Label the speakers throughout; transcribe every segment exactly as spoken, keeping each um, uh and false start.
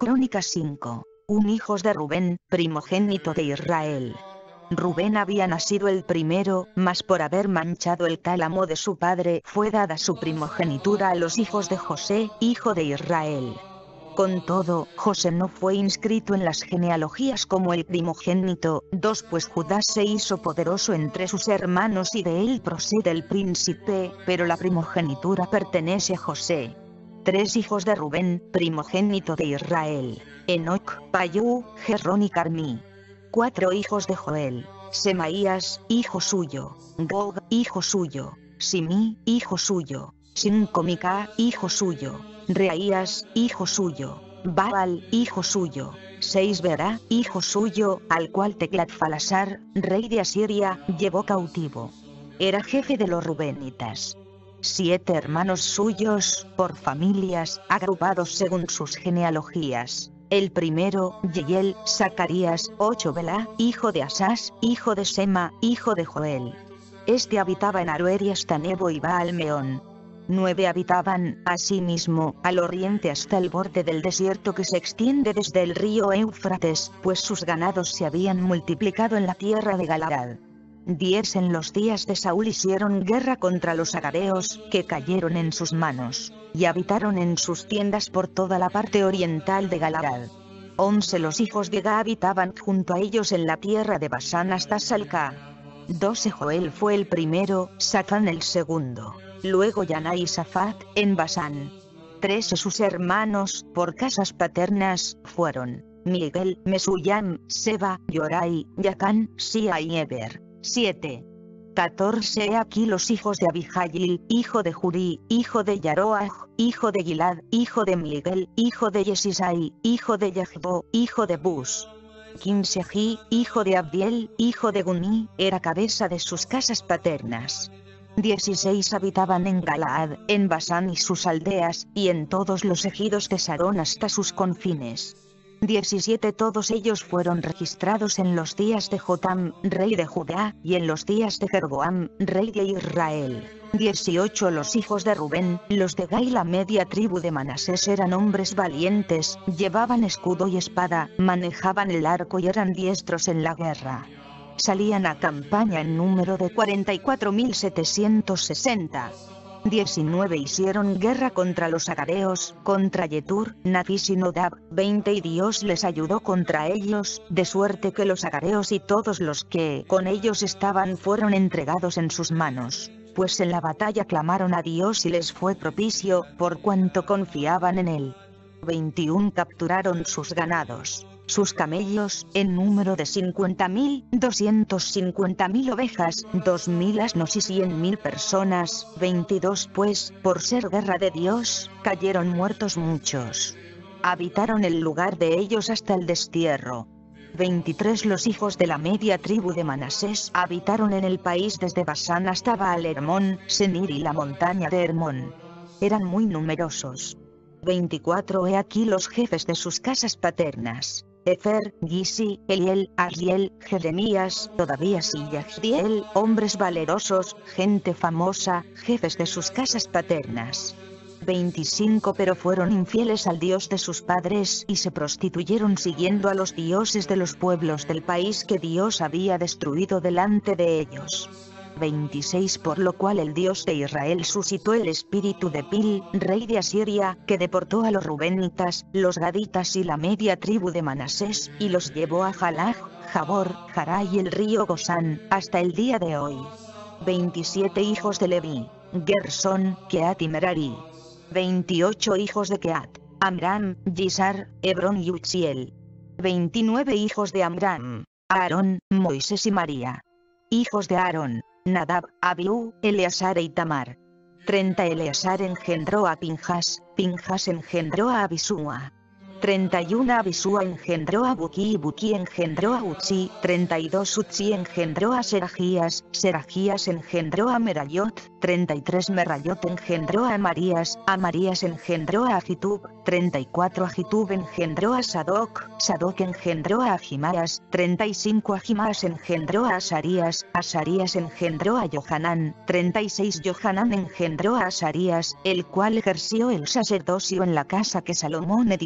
Speaker 1: Crónicas cinco. Un hijos de Rubén, primogénito de Israel. Rubén había nacido el primero, mas por haber manchado el tálamo de su padre fue dada su primogenitura a los hijos de José, hijo de Israel. Con todo, José no fue inscrito en las genealogías como el primogénito. dos Pues Judá se hizo poderoso entre sus hermanos y de él procede el príncipe, pero la primogenitura pertenece a José. Tres hijos de Rubén, primogénito de Israel: Enoc, Payú, Jerrón y Carmí. Cuatro hijos de Joel: Semaías, hijo suyo; Gog, hijo suyo; Simí, hijo suyo; Cinco Mica, hijo suyo; Reaías, hijo suyo; Baal, hijo suyo; Seis Berá, hijo suyo, al cual Teglat-Falasar, rey de Asiria, llevó cautivo. Era jefe de los rubenitas. Siete hermanos suyos, por familias, agrupados según sus genealogías. El primero, Yeiel, Zacarías; ocho Belá, hijo de Asás, hijo de Sema, hijo de Joel. Este habitaba en Aroer y hasta Nebo y Baal-Meón. Nueve habitaban, asimismo, al oriente hasta el borde del desierto que se extiende desde el río Éufrates, pues sus ganados se habían multiplicado en la tierra de Galaad. Diez en los días de Saúl hicieron guerra contra los agareos, que cayeron en sus manos, y habitaron en sus tiendas por toda la parte oriental de Galaad. Once los hijos de Gad habitaban junto a ellos en la tierra de Basán hasta Salca. Doce Joel fue el primero, Safán el segundo, luego Yaná y Safat, en Basán. Trece sus hermanos, por casas paternas, fueron Miguel, Mesullam, Seba, Yorai, Yacán, Sia y Eber. siete. catorce He aquí los hijos de Abijail, hijo de Jurí, hijo de Yaroaj, hijo de Gilad, hijo de Miguel, hijo de Yesisai, hijo de Yahbo, hijo de Bus. quince Ají, hijo de Abdiel, hijo de Guní, era cabeza de sus casas paternas. dieciséis habitaban en Galaad, en Basán y sus aldeas, y en todos los ejidos de Sarón hasta sus confines. diecisiete Todos ellos fueron registrados en los días de Jotam, rey de Judá, y en los días de Jeroboam, rey de Israel. dieciocho Los hijos de Rubén, los de Gai, la media tribu de Manasés, eran hombres valientes, llevaban escudo y espada, manejaban el arco y eran diestros en la guerra. Salían a campaña en número de cuarenta y cuatro mil setecientos sesenta. diecinueve Hicieron guerra contra los agareos, contra Yetur, Nafis y Nodab, veinte y Dios les ayudó contra ellos, de suerte que los agareos y todos los que con ellos estaban fueron entregados en sus manos, pues en la batalla clamaron a Dios y les fue propicio, por cuanto confiaban en él. veintiuno Capturaron sus ganados, sus camellos, en número de cincuenta mil, doscientos cincuenta mil ovejas, dos mil asnos y cien mil personas. veintidós Pues, por ser guerra de Dios, cayeron muertos muchos. Habitaron el lugar de ellos hasta el destierro. veintitrés Los hijos de la media tribu de Manasés habitaron en el país desde Basán hasta Baal-Hermón, Senir y la montaña de Hermón. Eran muy numerosos. veinticuatro He aquí los jefes de sus casas paternas: Efer, Gisi, Eliel, Asriel, Jeremías, Todavías y Yahdiel, hombres valerosos, gente famosa, jefes de sus casas paternas. veinticinco Pero fueron infieles al Dios de sus padres y se prostituyeron siguiendo a los dioses de los pueblos del país que Dios había destruido delante de ellos. veintiséis Por lo cual el Dios de Israel suscitó el espíritu de Pil, rey de Asiria, que deportó a los rubenitas, los gaditas y la media tribu de Manasés, y los llevó a Jalaj, Jabor, Jará y el río Gosán, hasta el día de hoy. veintisiete Hijos de Leví: Gersón, Keat y Merari. veintiocho Hijos de Keat: Amram, Yisar, Hebrón y Uziel. veintinueve Hijos de Amram: Aarón, Moisés y María. Hijos de Aarón: Nadab, Abiú, Eleazar e Itamar. treinta Eleazar engendró a Pinjas, Pinjas engendró a Abisúa. treinta y uno Abisúa engendró a Buki y Buki engendró a Utzi. treinta y dos Utzi engendró a Serajías, Serajías engendró a Merayot. treinta y tres Merayot engendró a Amarías, Amarías engendró a Agitub. treinta y cuatro Agitub engendró a Sadoc, Sadoc engendró a Ahimaas. treinta y cinco Ahimaas engendró a Asarías, Asarías engendró a Johanán. treinta y seis Johanán engendró a Asarías, el cual ejerció el sacerdocio en la casa que Salomón edificó en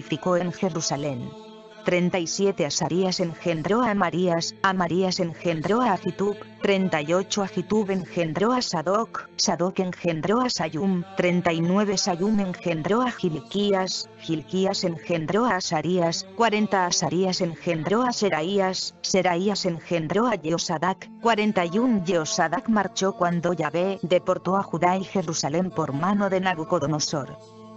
Speaker 1: en Jerusalén. treinta y siete Azarías engendró a Amarías, Amarías engendró a Ahitub, treinta y ocho Ahitub engendró a Sadoc, Sadoc engendró a Sayum, treinta y nueve Sayum engendró a Gilquías, Gilquías engendró a Azarías, cuarenta Azarías engendró a Seraías, Seraías engendró a Jeosadac, cuarenta y uno Jeosadac marchó cuando Yahvé deportó a Judá y Jerusalén por mano de Nabucodonosor.